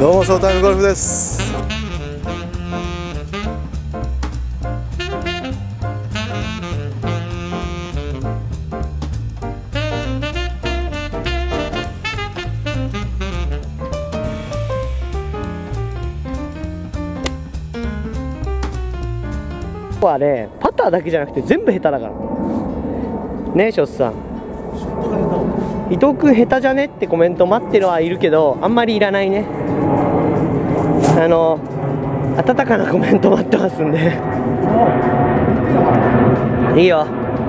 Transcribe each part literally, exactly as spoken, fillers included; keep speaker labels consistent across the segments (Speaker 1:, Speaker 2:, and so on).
Speaker 1: どうもショータイムゴルフです。
Speaker 2: ここはね、パターだけじゃなくて全部下手だからねえ。ショスさん、伊藤君下手じゃねってコメント待ってるはいるけど、あんまりいらないね。あの温かなコメント待ってますんでいいよ。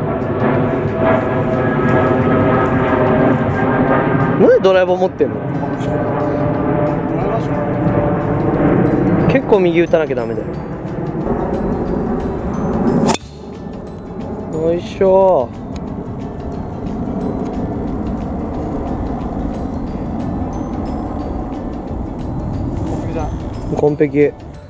Speaker 2: なんでドライバー持ってんの？結構右打たなきゃダメだよ。よいしょ。完璧。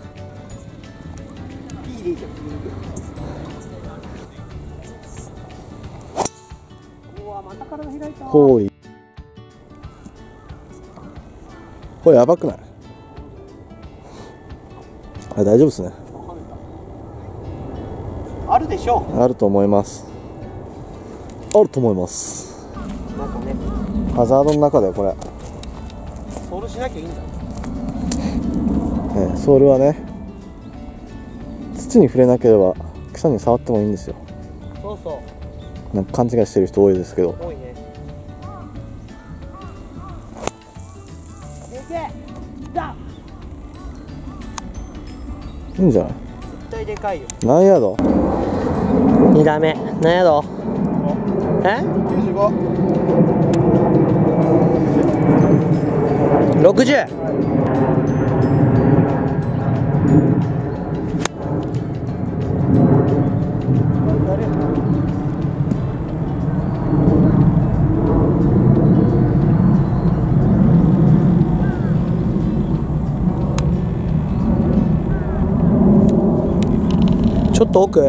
Speaker 1: ほい。これやばくない？あれ大丈夫ですね。
Speaker 2: あるでしょう。
Speaker 1: あると思います。あると思います。
Speaker 2: なんかね、
Speaker 1: ハザードの中でこれ。
Speaker 2: ソールしなきゃいいんだ。
Speaker 1: ね、ソールはね、土に触れなければ草に触ってもいいんですよ。
Speaker 2: そうそう。
Speaker 1: なんか勘違いしてる人多いですけど。
Speaker 2: 多いね。先生、だ。
Speaker 1: いいんじゃない？
Speaker 2: 絶対でかいよ。
Speaker 1: 何ヤード？
Speaker 2: に打目、何ヤード？え？
Speaker 1: きゅうじゅうご。
Speaker 2: ろくじゅう。ちょっと奥。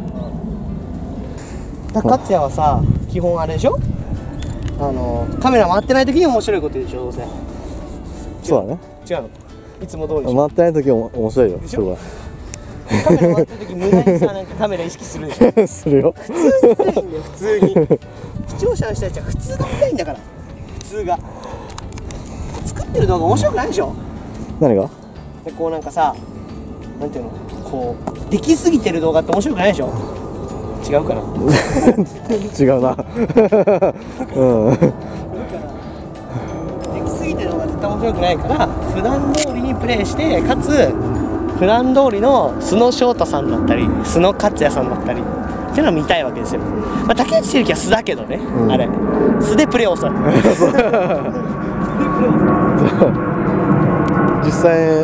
Speaker 2: 勝也はさ、基本あれでしょ、あのカメラ回ってない時に面白いこと言うでしょ、どうせ。
Speaker 1: そうだね。
Speaker 2: 違うの、いつも通りでしょ。
Speaker 1: 回ってない時も面白いよ。それは
Speaker 2: カメラ回ってる時無駄にさ、なんかカメラ意識するでしょ。
Speaker 1: するよ。
Speaker 2: 普通にするんだよ、普通に。視聴者の人たちは普通が見たいんだから。普通が作ってる動画面白くないでしょ。
Speaker 1: 何が？
Speaker 2: でこうなんかさ、なんていうの、こうできすぎてる動画って面白くないでしょ。違うかな。
Speaker 1: 違うな。うん。
Speaker 2: できすぎてる動画絶対面白くないから、普段通りにプレイして、かつ普段通りの須野翔太さんだったり須野勝也さんだったりっていうのは見たいわけですよ。まあ、竹内輝樹は素だけどね、うん、あれ素でプレー遅い。
Speaker 1: 実際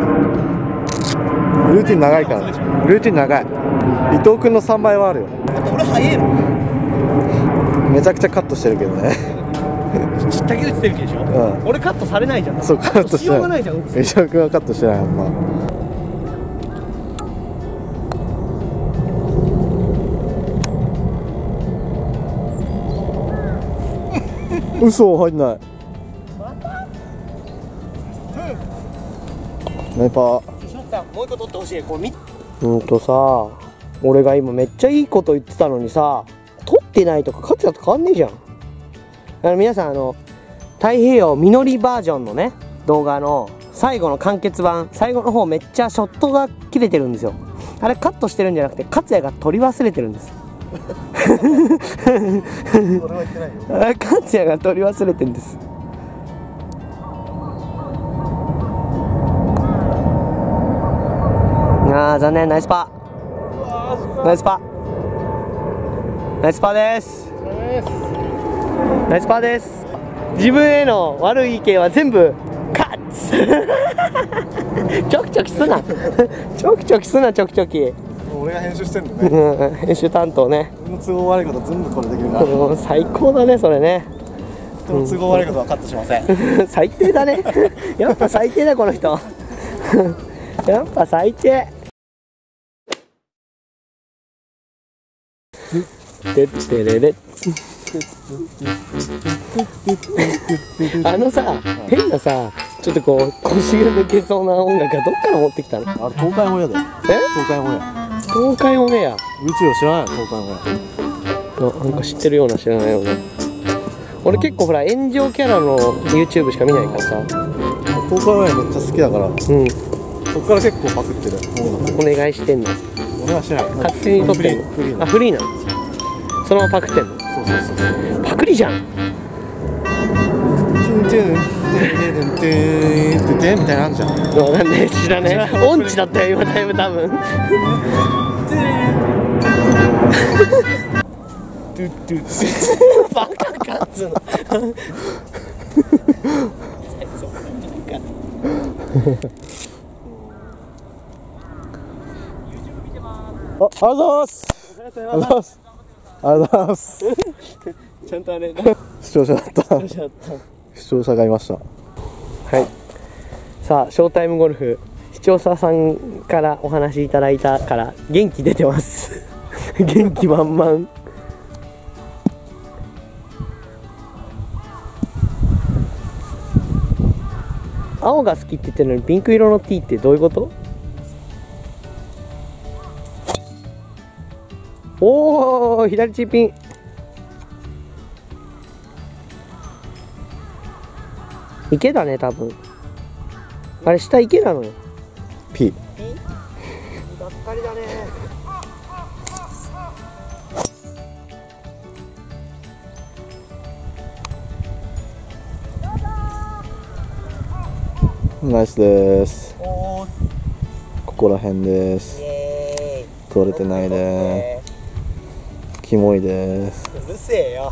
Speaker 1: ルーティン長いから、ルーティン長い。伊藤君のさんばいはあるよ。
Speaker 2: だって俺早いの。
Speaker 1: めちゃくちゃカットしてるけどね。
Speaker 2: 竹内輝樹でしょ、うん、俺カットされないじゃん。
Speaker 1: そう、カットしない。
Speaker 2: ないじゃん。伊
Speaker 1: 藤君はカットしてない。まあ嘘、入んない。ナイパー。
Speaker 2: もう一個取ってほしい。これ見うんとさ、俺が今めっちゃいいこと言ってたのにさ、取ってないとか勝也と変わんねえじゃん。あの皆さん、あの太平洋実りバージョンのね動画の最後の完結版、最後の方めっちゃショットが切れてるんですよ。あれカットしてるんじゃなくて勝也が取り忘れてるんです。俺は言ってないよ。勝也が取り忘れてるんです。あー残念。ナイスパー、ナイスパー、ナイスパーです。ナイスパーです。自分への悪い意見は全部カッツ。ちょきちょきすな。ちょきちょきすな、ちょきちょき。
Speaker 1: 俺が編集してんだね。
Speaker 2: 編集担当ね。
Speaker 1: 俺の都合悪いこと全部これできるから。
Speaker 2: 最高だねそれね。
Speaker 1: 人の都合悪いことはカットしません。
Speaker 2: 最低だね。やっぱ最低だこの人。やっぱ最低。てってれれ。 あのさ、変なさ、ちょっとこう腰が抜けそうな音楽はどっから持ってきたの？
Speaker 1: あれ東海オンエアだよ。
Speaker 2: え？
Speaker 1: 東海オンエア。
Speaker 2: 東海オンエア。
Speaker 1: 宇宙を知らないの？東海オンエ
Speaker 2: あ、なんか知ってるような知らないような。俺結構ほら炎上キャラの YouTube しか見ないからさ。
Speaker 1: ア。東海オンエアめっちゃ好きだから、
Speaker 2: うん。
Speaker 1: そっから結構パクってる。
Speaker 2: お願いしてんの。
Speaker 1: 俺はしない。
Speaker 2: 勝手に撮ってんの。
Speaker 1: フリー。
Speaker 2: あ、フリーなの。そのままパクってんの。
Speaker 1: そうそうそうそう。
Speaker 2: パクリじゃん。
Speaker 1: トゥントゥントゥントゥントゥントゥンみたいなのあんじゃん。
Speaker 2: わかんない、知らねえ。音痴だったよ今だいぶ多分。
Speaker 1: トゥトゥ
Speaker 2: バカかっつうの。
Speaker 1: あ、ありがとうございます。ありがとうございます。ありがとうございます。
Speaker 2: ちゃんとあれだ。
Speaker 1: 視聴者だった。視聴者がいました。
Speaker 2: はい。さあ、ショータイムゴルフ、視聴者さんからお話いただいたから元気出てます。元気満々。青が好きって言ってるのにピンク色の T ってどういうこと？おお、左チーピン。池だね、多分。あれ下池なのよ。
Speaker 1: P。
Speaker 2: がっかりだね。
Speaker 1: ナイスです。ここら辺です。取れてないです。キモいです。
Speaker 2: うるせえよ。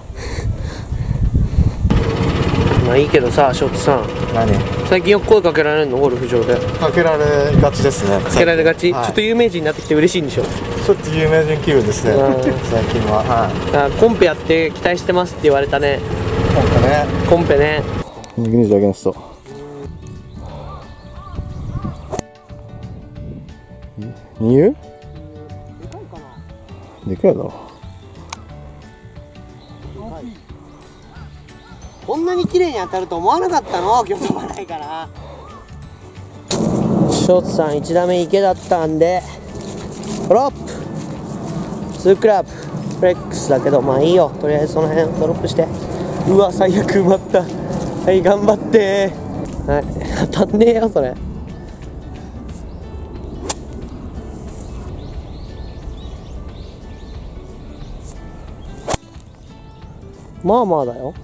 Speaker 2: まあいいけどさ、ショットさん、
Speaker 1: 何？
Speaker 2: 最近よく声かけられるの？ゴルフ場で
Speaker 1: かけられがちですね。
Speaker 2: かけられがち、
Speaker 1: はい、
Speaker 2: ちょっと有名人になってきて嬉しいんでしょ？
Speaker 1: ちょっと有名人気分ですね、最近は。はい、
Speaker 2: あ、コンペやって期待してますって言われたね。
Speaker 1: コンペね。
Speaker 2: コンペね。
Speaker 1: 右にじゃゲンスト。にゆう？
Speaker 2: でかいかな？
Speaker 1: でかいだろ。
Speaker 2: こんなに綺麗に当たると思わなかったの？今日飛ばないから。ショーツさんいち打目池だったんでドロップツークラブフレックスだけど、まあいいよ、とりあえずその辺ドロップして。うわ最悪埋まった。はい頑張って。はい当たんねえよそれ。まあまあだよ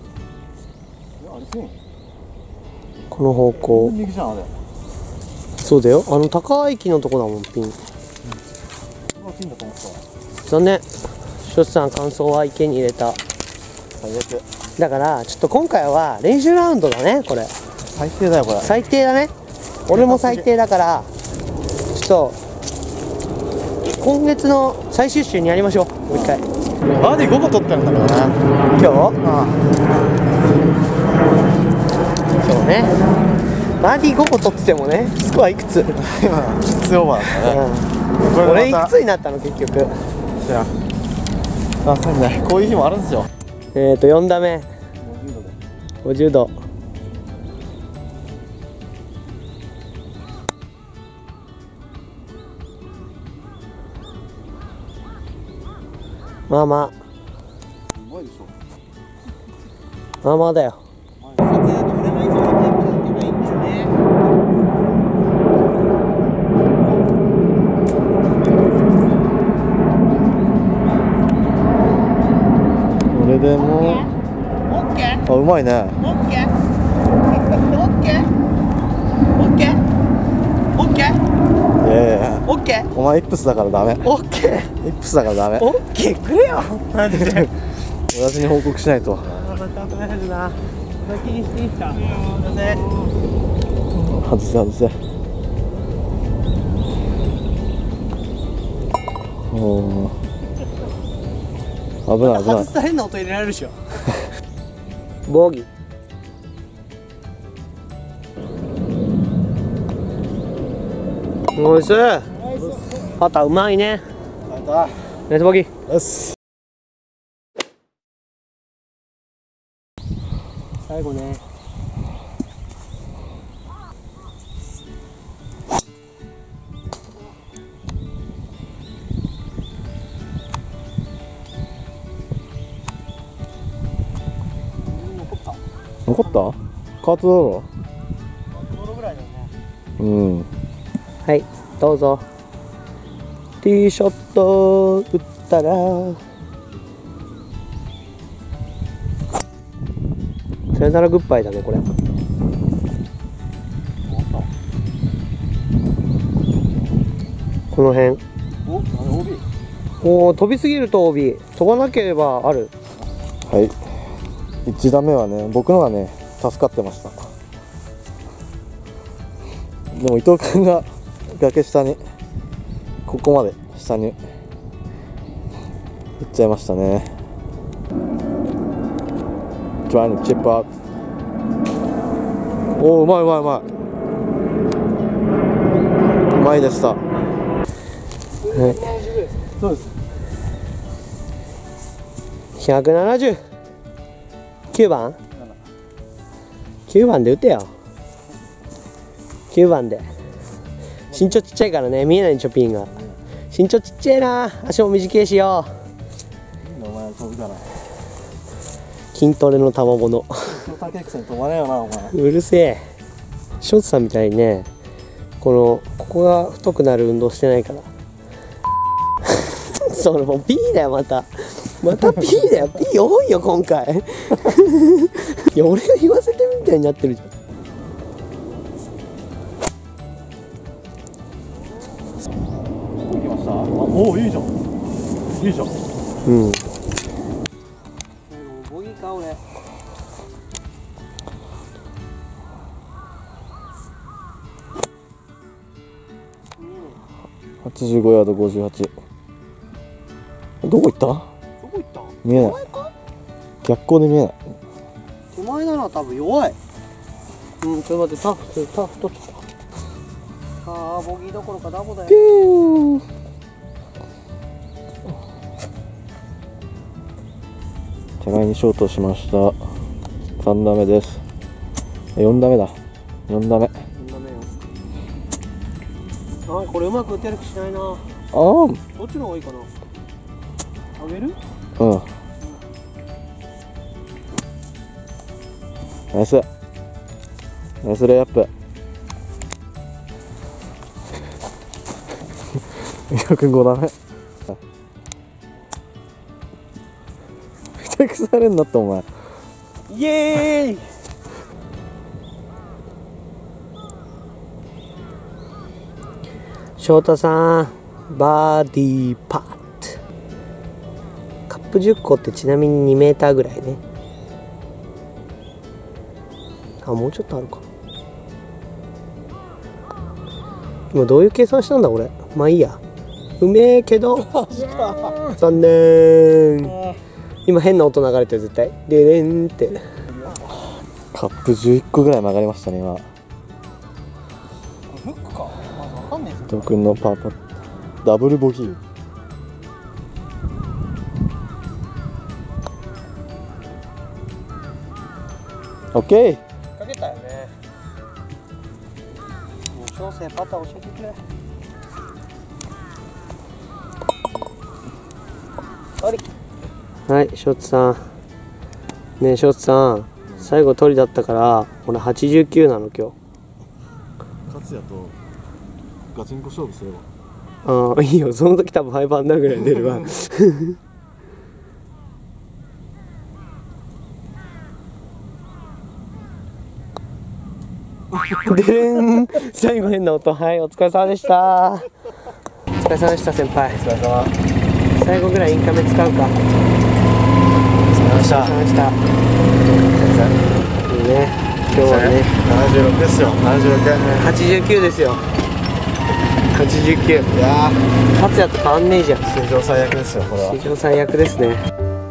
Speaker 2: この方向。
Speaker 1: 右じゃんあれ。
Speaker 2: そうだよ、あの高い木のとこだもんピン。
Speaker 1: ピンだと思った。
Speaker 2: 残念。ショッツさん感想は池に入れた。
Speaker 1: 最悪。
Speaker 2: だからちょっと今回は練習ラウンドだねこれ。
Speaker 1: 最低だよこれ。
Speaker 2: 最低だね。俺も最低だからちょっと今月の最終週にやりましょう。もう一回。
Speaker 1: バーディーごこ取ってるんだからね
Speaker 2: 今日？
Speaker 1: あ
Speaker 2: 今日ねバーディーごこ取っててもね、スコアいくつ？
Speaker 1: 今きついオーバーだったね、
Speaker 2: うん、
Speaker 1: これ
Speaker 2: 俺いくつになったの結局。
Speaker 1: じゃあ、あ、そうね、こういう日もあるんですよ。
Speaker 2: えーとよん打目ごじゅうど。まあまあまあまあだよ。
Speaker 1: これでもあ、うまいね。
Speaker 2: オッケーオッケーオッケーオッケー
Speaker 1: いやいや、
Speaker 2: オッケー
Speaker 1: お前イップスだからダメ。
Speaker 2: オッケー
Speaker 1: イップスだからダメ。
Speaker 2: オッケーくれよマジで。
Speaker 1: 親父に報告しないと。
Speaker 2: また帰るな。気にしていいですか？
Speaker 1: 外せ外せ。おー、危ない危ない。
Speaker 2: 外したら変な音入れられるでしょ。ボギー。ナイス。パターうまいね。ナイスボギー。
Speaker 1: よし。
Speaker 2: 最後ね。
Speaker 1: 残ったカートだろ。
Speaker 2: ぐらいだよね。
Speaker 1: うん。
Speaker 2: はい、どうぞ。ティーショット打ったらさよならグッバイだねこれ。この辺。おお、飛びすぎると オービー 飛ばなければある。
Speaker 1: はい、いち打目はね僕のがね助かってました。でも伊藤君が崖下にここまで下に行っちゃいましたね。Trying to chip up。 おお、うまいうまいうまいうまいでした。はい、
Speaker 2: そうです。ひゃくななじゅうきゅうばんきゅうばんで打てよ。きゅうばんで。身長ちっちゃいからね見えないんでしょピンが。身長ちっちゃいな。足も短いしよ。
Speaker 1: お前飛ぶから
Speaker 2: 筋トレの賜物。
Speaker 1: 竹内さん飛ばないよなお前。
Speaker 2: うるせえ。ショーツさんみたいにねこのここが太くなる運動してないからその P だよまたまた P だよ。 P 多いよ今回いや俺が言わせてるみたいになってるじゃん。
Speaker 1: おお、いいじゃんいいじゃん。
Speaker 2: うん。ボギーか俺。
Speaker 1: はちじゅうごヤードごじゅうはち。どこ行った？
Speaker 2: どこ行った？
Speaker 1: 見えない。逆光で見えない。
Speaker 2: 手前なら多分弱い。うん、ちょっと待って、タフタフときた。ああ、ボギーどころかダボだよ。
Speaker 1: 手前にショートしました。さん打目です。よん打目だ。よん打目。よん打目よ。
Speaker 2: あ、これうまく打てる気しないな。ああ。
Speaker 1: ど
Speaker 2: っちの方がいいかな。あげる？
Speaker 1: うん。ナイス。ナイスレイアップ。伊藤君ご打目。ふてくされんなってお前。
Speaker 2: イエーイ。翔太さんバーディーパット。カップじゅっこってちなみににメーターぐらいね。あ、もうちょっとあるか。今どういう計算したんだ俺。まあいいや。うめえけど残念。今変な音流れてる絶対。でれんって。
Speaker 1: カップじゅういっこぐらい曲がりましたね今。
Speaker 2: フックか。まだわかんないぞ。
Speaker 1: 伊藤君のパーパットダブルボギー。オッケー。
Speaker 2: かけたよね。もう小生パター教えてくれ。はい、ショッツさん。ねえ、ショッツさん。最後鳥だったから、俺はちじゅうきゅうなの今日。
Speaker 1: 勝也とガチンコ勝負すれば。
Speaker 2: ああ、いいよ。その時多分ファイブアンダーぐらい出るわ。でれん。最後変な音。はい、お疲れ様でした。お疲れ様でした先輩。
Speaker 1: お疲れ様。
Speaker 2: 最後ぐらいインカメ使うか。お疲れ
Speaker 1: 様でした。
Speaker 2: お疲れ様でした。いいね。今日はね。
Speaker 1: ななじゅうろくですよ。ななじゅうろく。
Speaker 2: はちじゅうきゅうですよ。はちじゅうきゅう。
Speaker 1: いやー。
Speaker 2: 勝也と変わんねえじゃん。
Speaker 1: 史上最悪ですよこれは。
Speaker 2: 史上最悪ですね。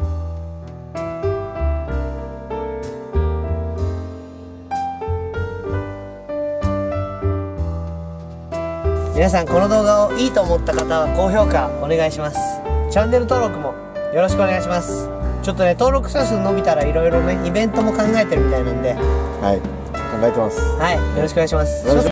Speaker 2: 皆さんこの動画をいいと思った方は高評価お願いします。チャンネル登録もよろしくお願いします。 ちょっとね登録者数伸びたらいろいろねイベントも考えてるみたいなんで、
Speaker 1: はい、考えてます。
Speaker 2: はい、よろしくお願いします。